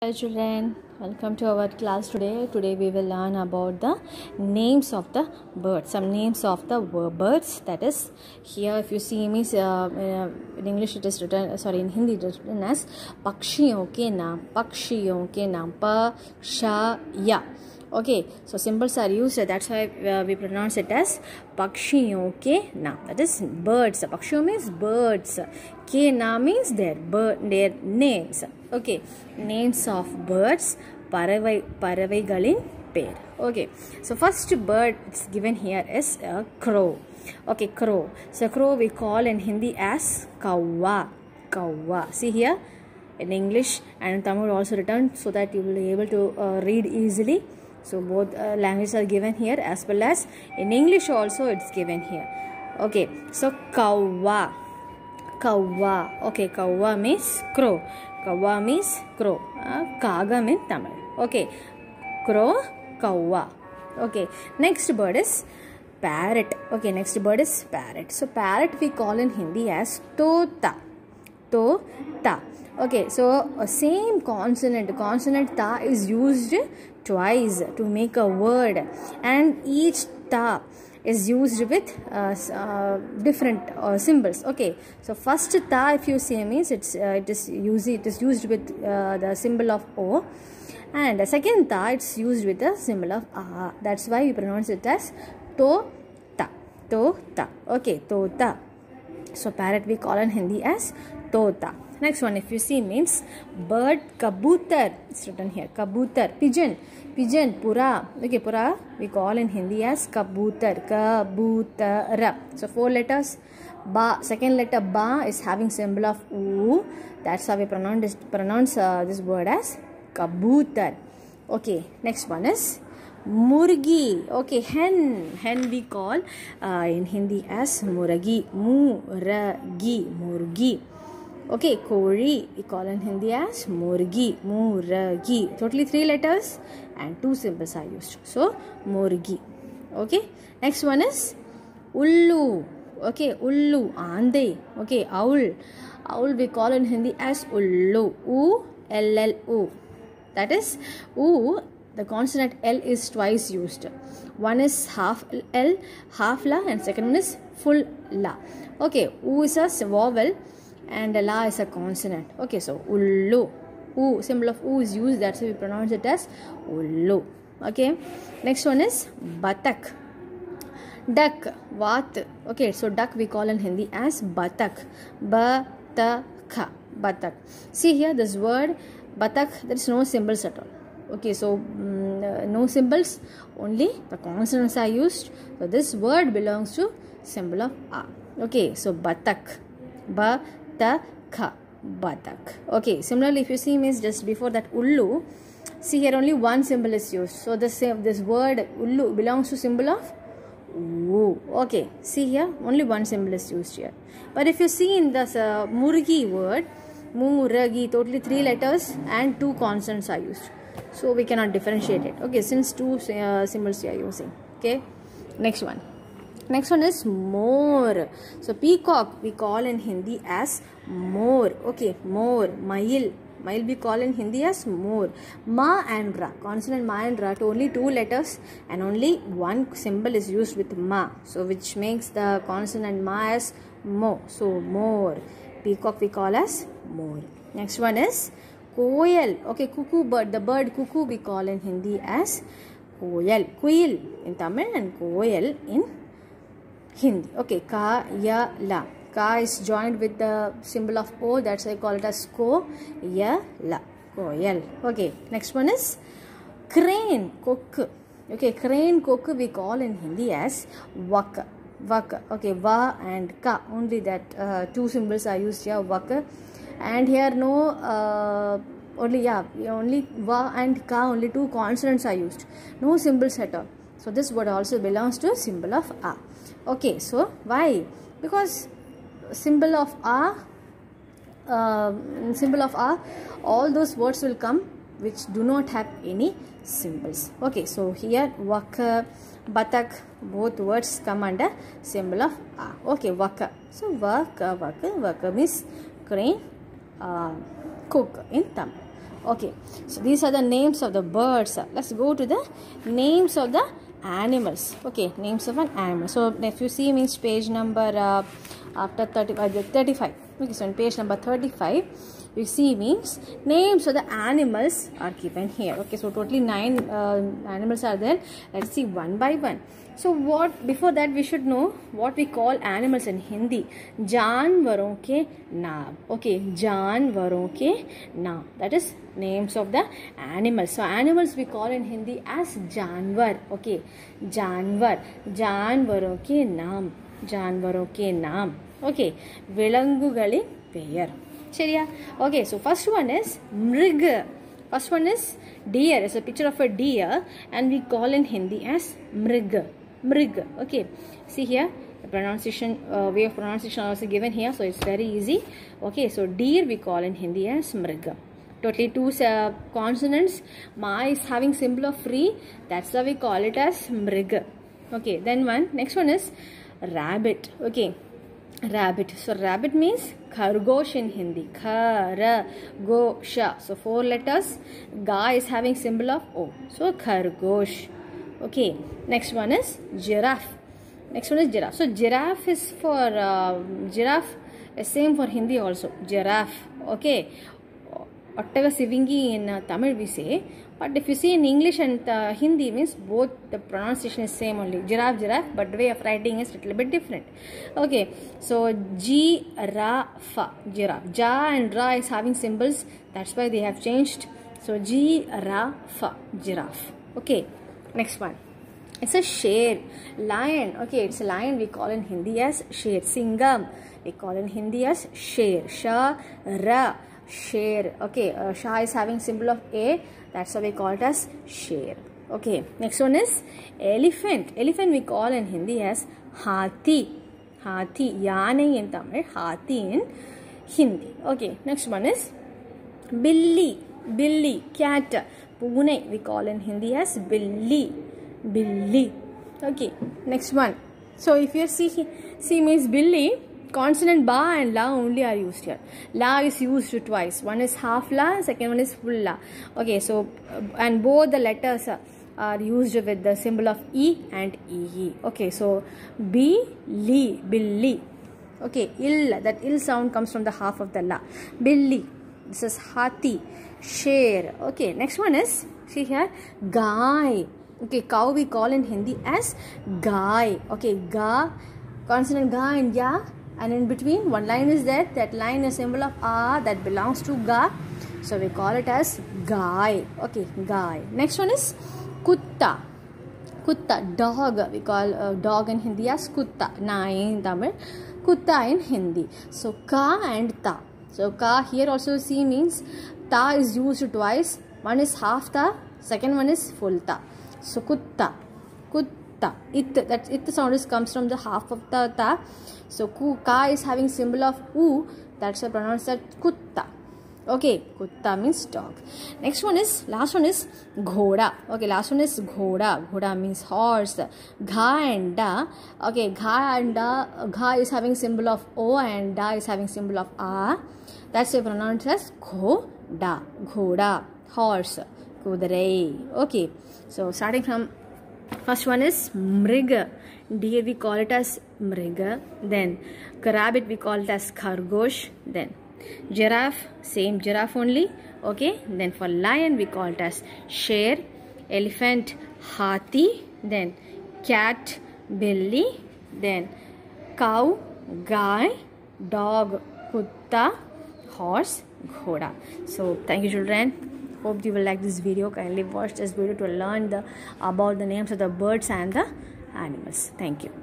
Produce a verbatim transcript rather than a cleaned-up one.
Hi children, welcome to our class today. Today we will learn about the names of the birds. Some names of the birds. That is, here if you see me, uh, in English it is written, sorry, in Hindi it is written as Pakshiyon ke naam. Pakshiyon ke naam. Pa-sha-ya. Okay, so symbols are used. That's why uh, we pronounce it as Pakshiyon ke naam. That is birds. Pakshiyon means birds. Ke naam means their bird, their names. Okay, names of birds. Paravai, paravaigalin pair. Okay, so first bird it's given here is a crow. Okay, crow. So crow we call in Hindi as Kawwa. Kawwa. See here in English and in Tamil also written so that you will be able to uh, read easily. So both uh, languages are given here as well as in English also it's given here. Okay, so Kawwa. Kawwa. Okay, Kawwa means crow. Kawwa means crow. Uh, Kaga means Tamil. Okay, crow, Kawwa. Okay, next bird is parrot. Okay, next bird is parrot. So parrot we call in Hindi as Tota. Tota. Okay, so uh, same consonant. Consonant ta is used twice to make a word, and each ta is used with uh, uh, different uh, symbols. Okay, so first ta if you see means it's uh, it is used it is used with uh, the symbol of O, and the second ta it's used with the symbol of A. That's why we pronounce it as to ta. To ta. Okay, to ta. So parrot we call in Hindi as tota. Next one if you see means bird, kabutar. It's written here. Kabutar. Pigeon. Pigeon. Pura. Okay, pura we call in Hindi as kabutar. Kabutara. So four letters. Ba. Second letter ba is having symbol of U. That's how we pronounce, pronounce uh, this word as kabutar. Okay. Next one is Murgi. Okay, hen. Hen we call uh, in Hindi as Muragi. Muragi. Murgi. Okay, Kori we call in Hindi as Murgi. Muragi. Totally three letters and two symbols are used. So, Murgi. Okay, next one is Ullu. Okay, Ullu. Ande. Okay, owl. Owl we call in Hindi as Ullu. U L L U. That is U. The consonant L is twice used. One is half L, half La, and second one is full La. Okay, U is a vowel and La is a consonant. Okay, so Ullu. U, symbol of U is used. That's why we pronounce it as Ullu. Okay, next one is Batak. Duck. Vat. Okay, so duck we call in Hindi as Batak. Bataka. Batak. See here this word Batak, there is no symbols at all. Okay, so um, uh, no symbols, only the consonants are used. So this word belongs to symbol of A. Okay, so Batak. Bataka. Batak. Okay, similarly if you see means just before that Ullu, see here only one symbol is used. So this, this word Ullu belongs to symbol of U. Okay, see here only one symbol is used here. But if you see in this uh, Murgi word, Muragi, totally three letters and two consonants are used. So we cannot differentiate it. Okay, since two uh, symbols we are using. Okay, next one. Next one is more. So peacock we call in Hindi as more. Okay, more. Mail. Mail we call in Hindi as more. Ma and ra. Consonant ma and ra. Only two letters and only one symbol is used with ma. So which makes the consonant ma as mo. So more. Peacock we call as more. Next one is Koyal. Okay, cuckoo bird. The bird cuckoo we call in Hindi as Koyal. Kuil in Tamil and Koyal in Hindi. Okay, Ka, Ya, La. Ka is joined with the symbol of O. That's why I call it as Ko, Ya, La. Koyal. Okay, next one is crane. Cock. Okay, crane cock we call in Hindi as Vaka. Vaka. Okay, Va and Ka. Only that uh, two symbols are used here. Vaka. And here no uh, only yeah only Va and Ka, only two consonants are used, no symbols at all. So this word also belongs to symbol of A. Okay, so why? Because symbol of A uh, symbol of A, all those words will come which do not have any symbols. Okay, so here Vaka, Batak, both words come under symbol of A. Okay, Vaka. So Vaka, Vaka, Vaka means crane, Uh, cook in Tamil. Okay, so these are the names of the birds. Let's go to the names of the animals. Okay, names of an animal. So if you see means page number uh, after thirty-five, thirty-five. Okay, so on page number thirty-five, you see means names of the animals are given here. Okay, so totally nine uh, animals are there. Let's see one by one. So what, before that we should know what we call animals in Hindi. जानवरों के नाम. Okay, जानवरों के नाम. That is names of the animals. So animals we call in Hindi as जानवर. Okay, जानवर. जानवरों के नाम. जानवरों के नाम. Okay, विलंगुகளின் பெயர். சரியா? Okay, so first one is mrig. First one is deer. It's a picture of a deer and we call in Hindi as mrig. Mrig. Okay, see here the pronunciation uh, way of pronunciation also given here, so it's very easy. Okay, so deer we call in Hindi as mrig. Totally two uh, consonants. Ma is having symbol of free, that's why we call it as mrig. Okay, then one next one is rabbit. Okay, rabbit. So rabbit means khargosh in Hindi. Khargosha. So four letters. Ga is having symbol of O. So khargosh. Okay. Next one is giraffe. Next one is giraffe. So giraffe is for uh, giraffe. Same for Hindi also. Giraffe. Okay. Ottaga sivingi in uh, Tamil we say. But if you see in English and uh, Hindi means both the pronunciation is same only. Giraffe, giraffe, but the way of writing is a little bit different. Okay, so G-ra-fa, giraffe. Ja and Ra is having symbols. That's why they have changed. So G-ra-fa, giraffe. Okay, next one. It's a sher, lion. Okay, it's a lion. We call in Hindi as sher. Singam, we call in Hindi as sher. Sha-ra, sher. Okay, uh, Sha is having symbol of A. That's why we call it as sher. Okay, next one is elephant. Elephant we call in Hindi as hathi. Hathi, yaane in Tamil, hathi in Hindi. Okay, next one is billi. Billi, cat. Pune we call in Hindi as billi. Billi. Okay, next one. So if you see, see means billi, consonant ba and la only are used here. La is used twice. One is half la, second one is full la. Okay, so uh, and both the letters uh, are used with the symbol of E and E. Okay, so B, li, billi. Okay, ill, that ill sound comes from the half of the la. Billi. This is hathi, sher. Okay, next one is, see here, gai. Okay, cow we call in Hindi as gai. Okay, ga, consonant ga and ya. And in between one line is there, that line is symbol of A that belongs to Ga, so we call it as Gai. Okay, Gai. Next one is Kutta. Kutta, dog. We call uh, dog in Hindi as Kutta. Nai in Tamil, Kutta in Hindi. So Ka and Ta. So Ka here also see means Ta is used twice. One is half Ta, second one is full Ta. So Kutta, Kutta. It, that it sound is comes from the half of the Ta. So ku, Ka is having symbol of U. That's why pronounced as Kutta. Okay, Kutta means dog. Next one is, last one is Ghoda. Okay, last one is Ghoda. Ghoda means horse. Gha and Da. Okay, Gha and Da. Gha is having symbol of O and Da is having symbol of A. That's why pronounced as Ghoda. Ghoda, horse. Kudrai. Okay, so starting from first one is Mrig. Deer we call it as Mrig. Then rabbit we call it as Khargosh. Then giraffe, same giraffe only. Okay, then for lion we call it as sher. Elephant, hathi. Then cat, billi. Then cow, gai. Dog, kutta. Horse, ghoda. So thank you children. Hope you will like this video. Kindly watch this video to learn the about the names of the birds and the animals. Thank you.